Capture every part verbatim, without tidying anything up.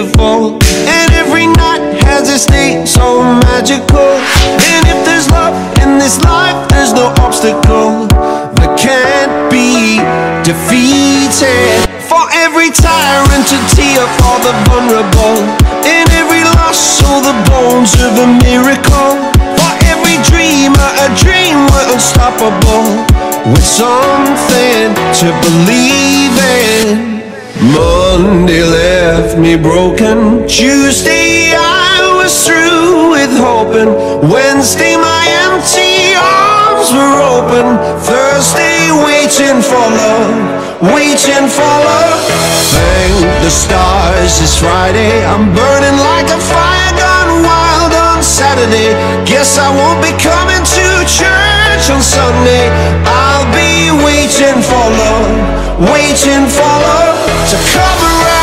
beautiful, and every night has its day so magical. And if there's love in this life, there's no obstacle that can't be defeated. For every tyrant to tear for the vulnerable, in every loss show the bones of a miracle. For every dreamer a dream we're unstoppable, with something to believe in. Monday left me broken, Tuesday I was through with hoping, Wednesday my empty arms were open, Thursday waiting for love, waiting for love. Thank the stars it's Friday, I'm burning like a fire gone wild on Saturday. Guess I won't be coming to church on Sunday. I'll be waiting for love, waiting for love to come around.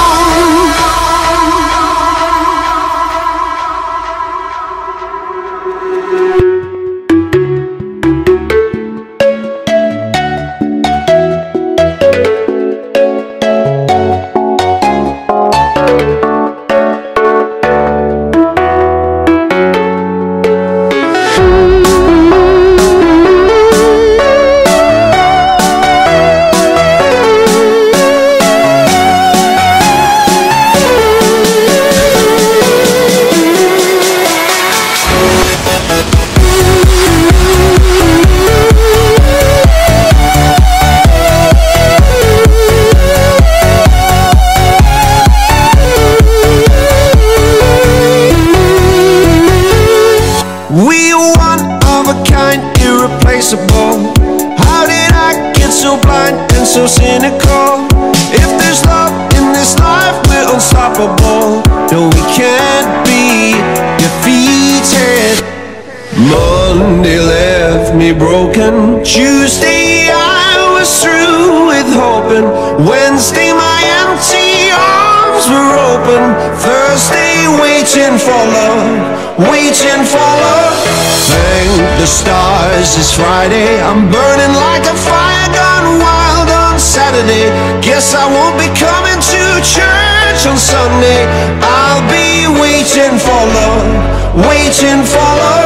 We are one of a kind, irreplaceable. How did I get so blind and so cynical? If there's love in this life, we're unstoppable. No, we can't be defeated. Monday left me broken, Tuesday I was through with hoping, Wednesday my empty arms were open, Thursday waiting for love, waiting for love. Thank the stars it's Friday, I'm burning like a fire gone wild on Saturday. Guess I won't be coming to church on Sunday. I'll be waiting for love, waiting for love